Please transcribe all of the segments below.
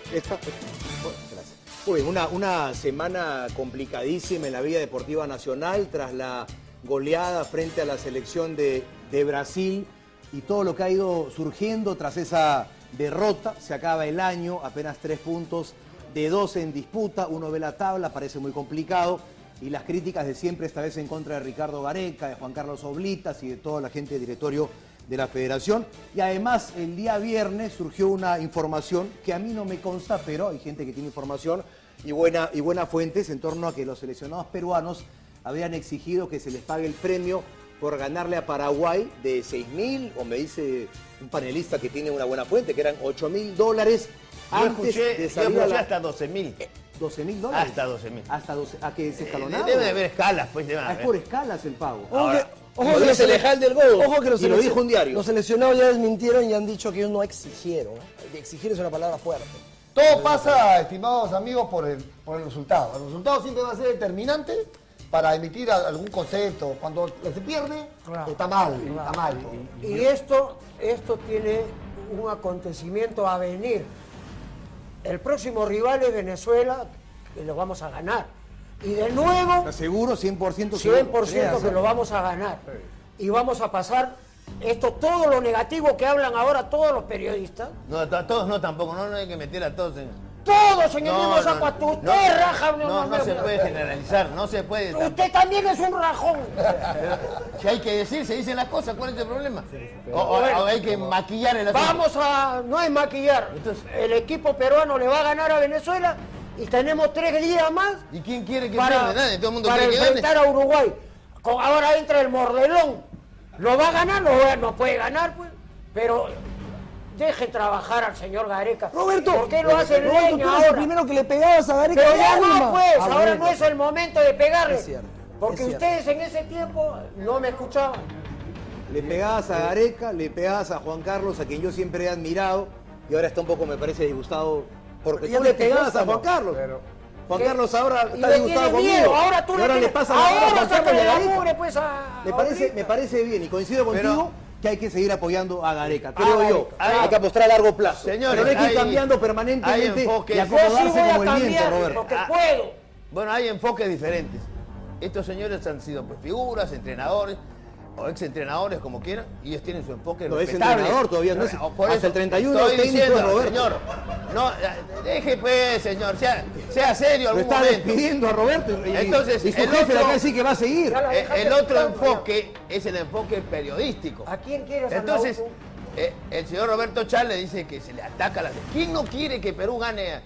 Gracias. Muy bien, una semana complicadísima en la vida deportiva nacional tras la goleada frente a la selección de Brasil y todo lo que ha ido surgiendo tras esa derrota. Se acaba el año, apenas 3 puntos de 12 en disputa. Uno ve la tabla, parece muy complicado. Y las críticas de siempre, esta vez en contra de Ricardo Gareca, de Juan Carlos Oblitas y de toda la gente del directorio de la federación. Y además, el día viernes surgió una información que a mí no me consta, pero hay gente que tiene información y buenas fuentes en torno a que los seleccionados peruanos habían exigido que se les pague el premio por ganarle a Paraguay de 6.000, o me dice un panelista que tiene una buena fuente, que eran $8.000 antes de salir yo escuché hasta 12.000. $12.000. Hasta 12.000. Hasta 12, ¿a que es escalonado? Debe haber escalas, pues. Es por escalas el pago. Ojo que dice Lejal del Gol, ojo que y lo dijo un diario. Los seleccionados ya desmintieron y han dicho que ellos no exigieron. Exigir es una palabra fuerte. Todo pasa, estimados amigos, por el resultado. El resultado siempre va a ser determinante para emitir algún concepto. Cuando se pierde, está mal. Y esto tiene un acontecimiento a venir. El próximo rival es Venezuela, que lo vamos a ganar. Y de nuevo... ¿Estás seguro? 100% seguro. 100% que lo vamos a ganar. Y vamos a pasar todo lo negativo que hablan ahora todos los periodistas. No, a todos no tampoco, no hay que meter a todos en... Todos en el mismo saco a tu. Usted raja. No se puede generalizar, no se puede. Usted también es un rajón. Si hay que decir, se dicen las cosas, ¿cuál es el problema? O hay que maquillar el asunto. No es maquillar. Entonces, el equipo peruano le va a ganar a Venezuela y tenemos 3 días más. ¿Y quién quiere que pierda? Nadie, todo el mundo para quiere que gane. enfrentar a Uruguay. Ahora entra el mordelón. ¿Lo va a ganar? No puede ganar, pues. Pero deje trabajar al señor Gareca. Roberto, ¿por qué lo hacen Roberto, leña tú eres ahora? el primero que le pegabas a Gareca. Pero ya no, pues. Ahora bueno. no es el momento de pegarle. Es cierto, porque ustedes en ese tiempo no me escuchaban. Le pegabas a Gareca, le pegabas a Juan Carlos, a quien yo siempre he admirado, y ahora está un poco, me parece, disgustado, porque tú le pegabas a Juan Carlos. Juan Carlos ahora está disgustado conmigo. Ahora tú le pasas la bola a Juan Carlos y a Gareca. Pues Me parece bien, y coincido contigo que hay que seguir apoyando a Gareca, creo yo. Hay que apostar a largo plazo. Señores, pero no hay que ir cambiando permanentemente y acomodarse como el viento, Roberto. Porque puedo. Bueno, hay enfoques diferentes. Estos señores han sido pues, figuras, entrenadores, o exentrenadores, como quieran, y ellos tienen su enfoque no respetable. Es entrenador todavía, no es, por hasta el 31 estoy técnico diciendo, de Roberto. Señor, no, deje pues, señor, sea serio algún lo está momento. Despidiendo a Roberto Entonces, y su jefe de acá sí que va a seguir. El otro enfoque es el enfoque periodístico. ¿A quién quieres? Entonces, el señor Roberto Char le dice que se le ataca a la... ¿Quién no quiere que Perú gane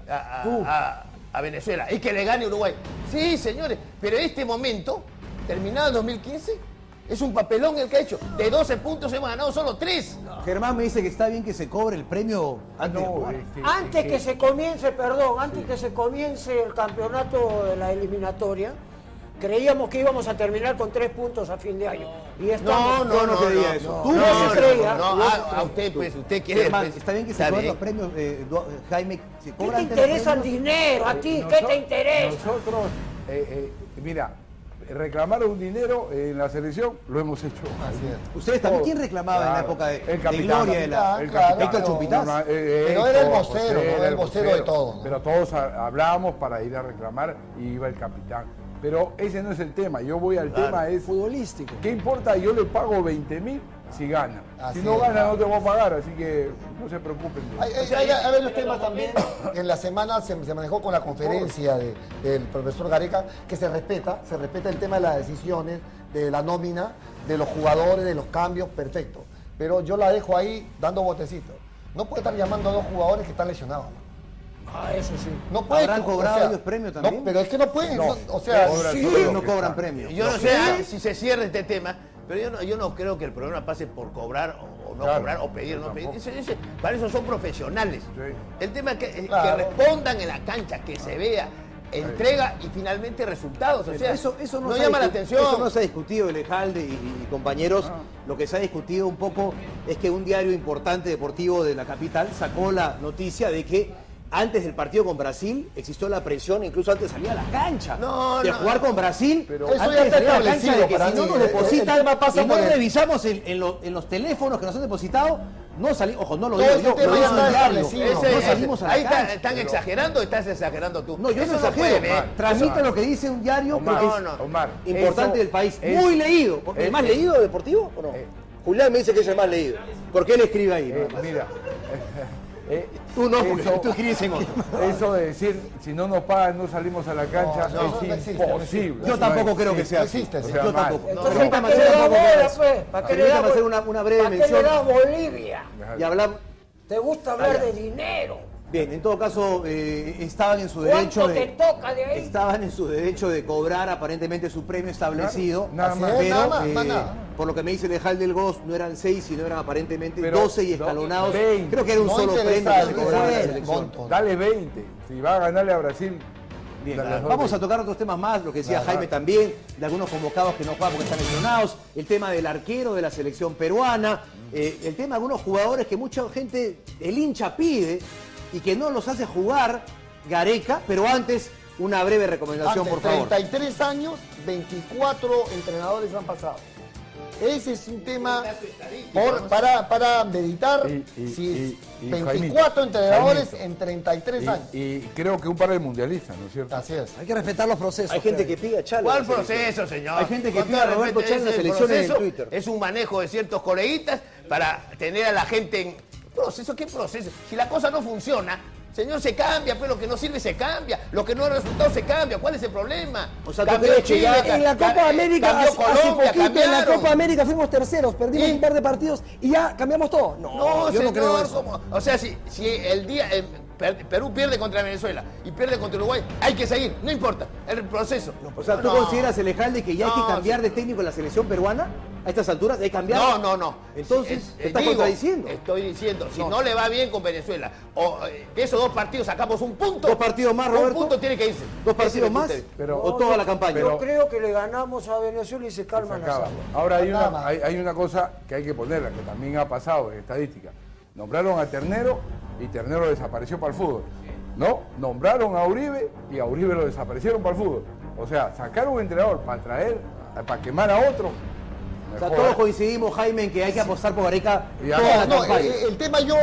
a Venezuela y que le gane Uruguay? Sí, señores, pero este momento, terminado el 2015, es un papelón el que ha hecho. De 12 puntos hemos ganado solo 3. Germán me dice que está bien que se cobre el premio antes que se comience el campeonato de la eliminatoria. Creíamos que íbamos a terminar con 3 puntos a fin de año. Y estamos... No creía eso. Tú no se creía. A usted, pues, usted quiere... Germán, está bien que se cobren los premios, Jaime. ¿Qué te interesa el dinero? ¿A ti qué te interesa? Nosotros, mira, reclamar un dinero en la selección lo hemos hecho. Ustedes también, ¿quién reclamaba en la época de Gloria de la Víctor Chupitaz? Pero era el vocero, era el vocero de todo. Pero todos hablábamos para ir a reclamar y iba el capitán. Pero ese no es el tema, yo voy al tema es futbolístico. ¿Qué importa? Yo le pago 20.000 si gana. Si no gana no te voy a pagar, así que no se preocupen. Hay varios temas también. En la semana se manejó con la conferencia del profesor Gareca, que se respeta el tema de las decisiones, de la nómina, de los jugadores, de los cambios, perfecto. Pero yo la dejo ahí dando botecitos. No puede estar llamando a 2 jugadores que están lesionados. Eso sí. No puede, ¿Habrán cobrado ellos premio también? No, pero es que no pueden. No, no cobran premio. Yo no sé si se cierra este tema, pero yo no creo que el programa pase por cobrar o no cobrar o pedir o no pedir. Para eso son profesionales. El tema es que respondan en la cancha, que se vea entrega y finalmente resultados. O sea, eso no llama la atención. Eso no se ha discutido, Elejalde y compañeros. Lo que se ha discutido un poco es que un diario importante deportivo de la capital sacó la noticia de que antes del partido con Brasil existió la presión, incluso antes salía a la cancha de No, jugar con Brasil, pero eso antes ya de está salir a la cancha, de que establecido si no para nos mí. depositan, El tema pasa y no por el- revisamos en los teléfonos que nos han depositado, no salimos, ojo, no lo Todo digo ese yo, tema lo ya dice está un diario, establecido. no salimos a la ahí cancha. están exagerando o estás exagerando tú. No, yo no Eso exagero, puede ver. transmite lo que dice un diario Omar, que es no, Omar, importante eso del país, es- muy leído. ¿El más leído deportivo o no? Julián me dice que es el más leído. ¿Por qué él escribe ahí? Nada más. Mira, Tú no, porque eso- tú escribes en otro. eso de decir, si no nos pagan, no salimos a la cancha, No, no, es no existe, no imposible. existe. Yo tampoco creo que sea no así. existe, sí. O sea, Yo mal. tampoco. Entonces, Permítame ¿para qué hacer le da tampoco bola, más. pues? ¿Para qué le da Permítame hacer bola? una breve ¿Para qué le mención das Bolivia? y hablamos. ¿Te gusta hablar de dinero? Bien, en todo caso, estaban en su ¿Cuánto derecho te de. toca de ahí? Estaban en su derecho de cobrar aparentemente su premio establecido. Nada Así más. es. Pero, Nada más, más nada. por lo que me dice Lejal del Goz, no eran 6, sino eran aparentemente Pero 12 y escalonados. 20. Creo que era un No solo premio interesa que se el cobraba en la fue, selección. monto. Dale 20. Si va a ganarle a Brasil, Bien, dale los vamos a 20. tocar otros temas más, lo que decía Claro. Jaime también, de algunos convocados que no juegan porque están lesionados, el tema del arquero de la selección peruana, el tema de algunos jugadores que mucha gente, el hincha pide y que no los hace jugar Gareca, pero antes una breve recomendación, Antes, por favor. 33 años, 24 entrenadores han pasado. Ese es un tema para meditar. Si y 24 entrenadores Jaimito. en 33 años. Y creo que un par de mundialistas, ¿no es cierto? Así es. Hay que respetar los procesos. Hay gente creo. que pide a Chale. ¿Cuál en la selección. proceso, señor? Hay gente que Con pide todo a Roberto respeto, Chale en la ese selección en proceso Twitter. Es un manejo de ciertos coleguitas para tener a la gente en proceso. ¿Qué proceso? Si la cosa no funciona, señor, se cambia, pues lo que no sirve se cambia, lo que no da resultado se cambia. ¿Cuál es el problema? O sea, ¿tú Cambió crees que ya Chile, En la Copa América, cambió hace Colombia, poquito, en la cambiaron. Copa América fuimos terceros, perdimos ¿Y? un par de partidos y ya cambiamos todo. No, yo señor, no creo eso. ¿cómo? O sea, si el día Perú pierde contra Venezuela y pierde contra Uruguay, hay que seguir, no importa, el proceso. O sea, ¿tú No. consideras, Alejandro, que ya hay que No, cambiar de técnico en la selección peruana? ¿A estas alturas hay que cambiar? No. Entonces, te estás digo, contradiciendo. Estoy diciendo, si no le va bien con Venezuela, o de esos 2 partidos sacamos un punto. 2 partidos más, Roberto. Un punto tiene que irse. ¿2 Ese partidos es mi más? punto de vista. Pero- ¿O toda la campaña? Yo creo que le ganamos a Venezuela y se calman las Acaba. aguas. Ahora Nada más. hay una cosa que hay que ponerla, que también ha pasado en estadística. Nombraron a Ternero y Ternero desapareció para el fútbol. ¿No? Nombraron a Uribe y a Uribe lo desaparecieron para el fútbol. O sea, sacar un entrenador para quemar a otro. O sea, mejor. todos coincidimos, Jaime, en que hay que apostar por Gareca Ya. toda la No, campaña. el tema yo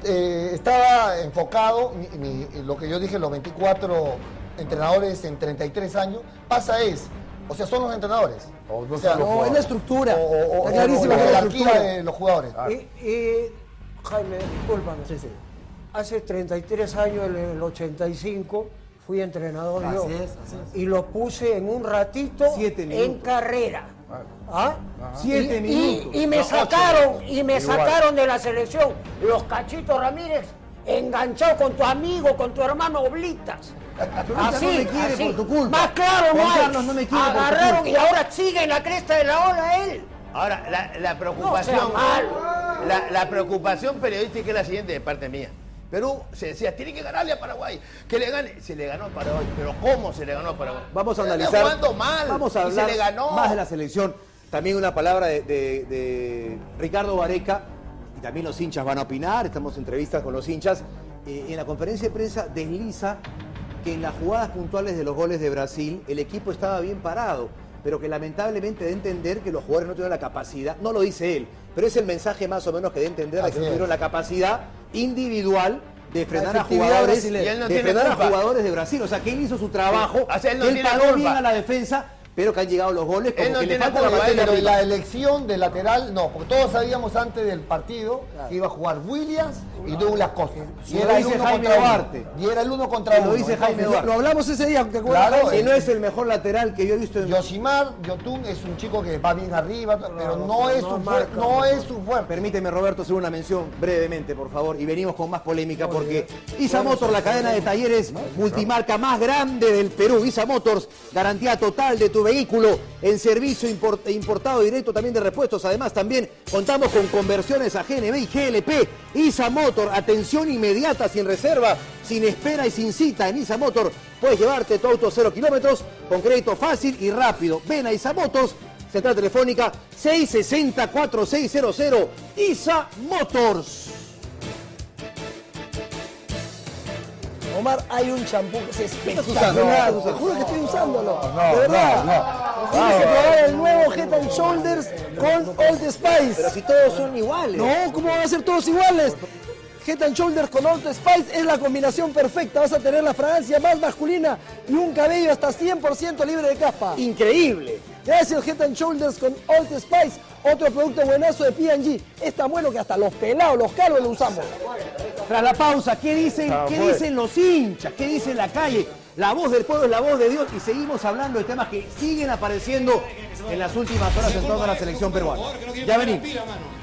estaba enfocado, lo que yo dije, los 24 entrenadores en 33 años, o sea, son los entrenadores. O no O sea, son los No, es la estructura. o Está clarísima la que es la jerarquía estructura. de los jugadores. Y Jaime, discúlpame. Hace 33 años, en el 85, fui entrenador yo. Así es. Y lo puse en un ratito 7 en minutos. carrera. ¿Ah? 7 Y- minutos. Y me No, sacaron, 8 y me Igual. sacaron de la selección. Los Cachitos Ramírez, enganchado con tu amigo, con tu hermano Oblitas. no me quiere por tu culpa. Más claro no Juan hay. Carlos no me quiere por tu Agarraron culpa. y ahora sigue en la cresta de la ola él. Ahora, la preocupación, No sea malo. la preocupación periodística es la siguiente de parte mía. Perú se decía, tiene que ganarle a Paraguay, que le gane. Se le ganó a Paraguay, pero ¿cómo se le ganó a Paraguay? Vamos a Está analizar. jugando mal. Vamos a y hablar se le ganó. más de la selección. También una palabra de Ricardo Gareca, y también los hinchas van a opinar. Estamos en entrevistas con los hinchas. En la conferencia de prensa desliza que en las jugadas puntuales de los goles de Brasil el equipo estaba bien parado, pero que lamentablemente de entender que los jugadores no tuvieron la capacidad, no lo dice él, pero es el mensaje más o menos que de entender de que Así no es. tuvieron la capacidad individual de frenar a efectividad jugadores, brasileña. Y él no de tiene frenar a culpa. jugadores de Brasil. O sea, que él hizo su trabajo, O sea, él no él tiene pagó culpa. bien a la defensa, pero que han llegado los goles como Él no que le tiene falta la culpa, materia Pero prima. la elección de lateral, no, porque todos sabíamos antes del partido que iba a jugar Williams y Douglas Costa. Y lo dice Jaime Duarte. Y era el uno contra Y lo uno. dice Jaime Entonces, Lo hablamos ese día, ¿te acuerdas? Claro, Jaime? Y no es el mejor lateral que yo he visto en... Yoshimar Yotun es un chico que va bien arriba, pero pero no es no su marca, fuerte. No es su fuerte. Permíteme, Roberto, hacer una mención brevemente, por favor, y venimos con más polémica, porque Isa Motors, la cadena de talleres multimarca más grande del Perú. Isa Motors, garantía total de tu vehículo en servicio importado directo también de repuestos. Además, también contamos con conversiones a GNB y GLP. Isa Motors, atención inmediata, sin reserva, sin espera y sin cita. En Isa Motors puedes llevarte tu auto 0 kilómetros con crédito fácil y rápido. Ven a Isa Motors. Central telefónica 660-4600. Isa Motors. Omar, hay un champú que es espectacular. Te juro que estoy usándolo. No, de verdad. no. Tienes que probar el nuevo Head and Shoulders con Old Spice. Pero si todos son iguales. No, ¿cómo van a ser todos iguales? Head and Shoulders con Old Spice es la combinación perfecta. Vas a tener la fragancia más masculina y un cabello hasta 100% libre de caspa. Increíble. Gracias Head and Shoulders con Old Spice, otro producto buenazo de P&G. Es tan bueno que hasta los pelados, los calvos lo usamos. Tras la pausa, ¿qué dicen los hinchas? ¿Qué dice la calle? La voz del pueblo es la voz de Dios y seguimos hablando de temas que siguen apareciendo en las últimas horas en torno a la selección peruana. Ya venimos.